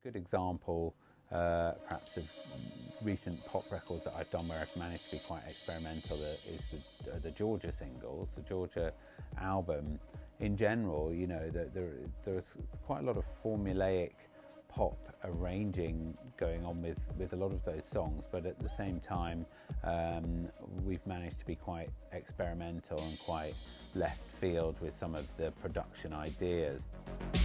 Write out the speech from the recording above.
Good example, perhaps of recent pop records that I've done where I've managed to be quite experimental is the Georgia singles, the Georgia album. In general, you know, there's quite a lot of formulaic pop arranging going on with a lot of those songs, but at the same time we've managed to be quite experimental and quite left field with some of the production ideas.